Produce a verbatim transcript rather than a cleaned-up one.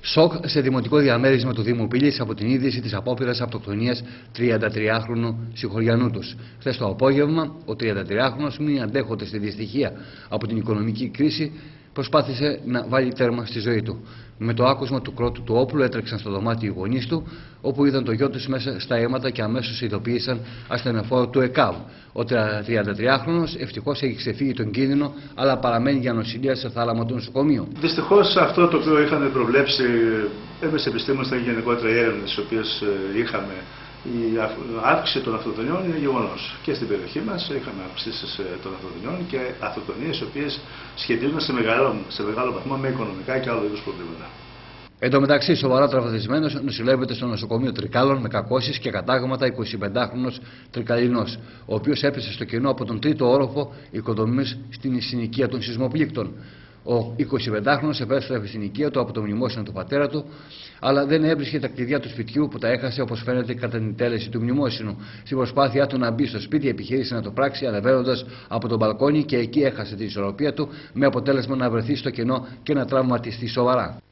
Σοκ σε δημοτικό διαμέρισμα του Δήμου Πύλης από την είδηση της απόπειρας αυτοκτονίας τριαντατριάχρονου συγχωριανού τους. Χθες το απόγευμα, ο τριαντατριάχρονος, μη αντέχοντας τη δυστυχία από την οικονομική κρίση, προσπάθησε να βάλει τέρμα στη ζωή του. Με το άκουσμα του κρότου του όπλου έτρεξαν στο δωμάτιο οι γονείς του, όπου είδαν το γιο τους μέσα στα αίματα και αμέσως ειδοποίησαν ασθενοφόρο του ΕΚΑΒ. Ο τριαντατριάχρονος ευτυχώς έχει ξεφύγει τον κίνδυνο, αλλά παραμένει για νοσηλεία σε θάλαμο του νοσοκομείου. Δυστυχώς αυτό το οποίο είχαν προβλέψει εμείς επιστήμονες ήταν γενικότερα οι έρευνες τις οποίες είχαμε. Η αύξηση των αυτοκτονιών είναι γεγονός. Και στην περιοχή μας είχαμε αυξήσεις των αυτοκτονιών και αυτοκτονίες οι οποίες σχετίζονται σε μεγάλο, σε μεγάλο βαθμό με οικονομικά και άλλου είδους προβλήματα. Εν τω μεταξύ, σοβαρά τραυματισμένος νοσηλεύεται στο νοσοκομείο Τρικάλων με κακώσεις και κατάγματα εικοσιπεντάχρονος Τρικαλινός, ο οποίος έπεσε στο κενό από τον τρίτο όροφο οικοδομής στην συνοικία των σεισμοπλήκτων. Ο εικοσιπεντάχρονος επέστρεφε στην οικία του από το μνημόσυνο του πατέρα του, αλλά δεν έβρισκε τα κλειδιά του σπιτιού που τα έχασε, όπως φαίνεται, κατά την τέλεση του μνημόσυνου. Στην προσπάθειά του να μπει στο σπίτι, επιχείρησε να το πράξει ανεβαίνοντας από τον μπαλκόνι και εκεί έχασε την ισορροπία του, με αποτέλεσμα να βρεθεί στο κενό και να τραυματιστεί σοβαρά.